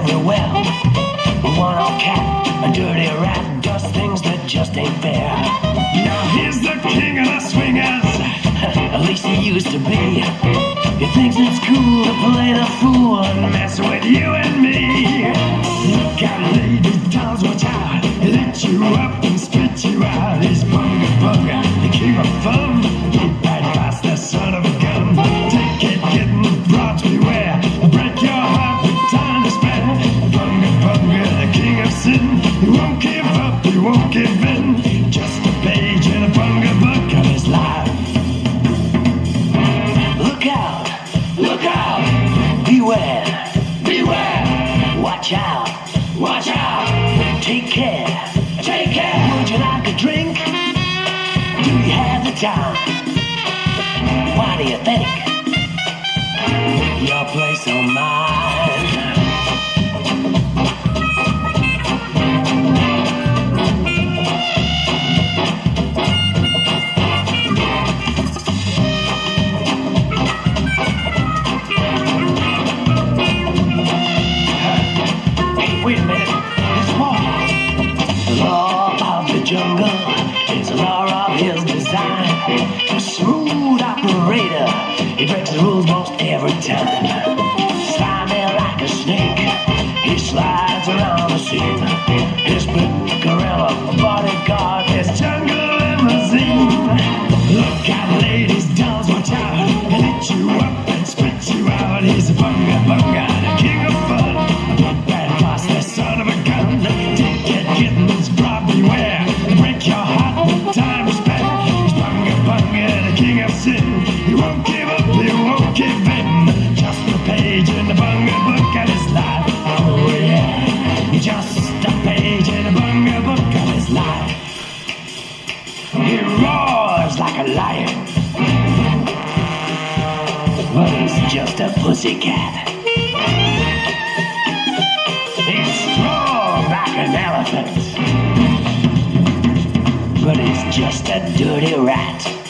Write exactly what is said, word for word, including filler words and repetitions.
everywhere. A one-eyed cat, a dirty rat, does things that just ain't fair. Now he's the king of the swingers. At least he used to be. He thinks it's cool to play the fool and Mess with you and me. Look out, ladies, dolls, watch out. He'll lit you up and spit you out. He's Bunga Bunga, the king of fun. Keep right past the son of a gun. Take it, getting broads beware. Break your heart with time to spare. Bunga Bunga, the king of sin. He won't give up, he won't give in. Just a page in a Bunga book of his life. look out, Look out, beware, beware. watch out, Watch out, take care. take care. Would you like a drink? Do you have the time? What do you think? Your place or mine? Hey, wait a minute. There's more. The law of the jungle is a law of his design. A smooth operator, he breaks the rules most every time. Slimy like a snake, he slides around the scene. His big gorilla bodyguard, his jungle limousine. Look out, ladies, dolls, watch out. He'll hit you up and spit you out. He's a Bunga Bunga, the king of fun. Put that past the son of a gun. Take it, kittens, broad beware. Break your heart with time to spare. He's Bunga Bunga, the king of sin. He won't give up, he won't give in. Just a page in the Bunga book of his life. Oh yeah, just a page in the Bunga book of his life. He roars like a lion, but he's just a pussycat. He's strong like an elephant, but he's just a dirty rat.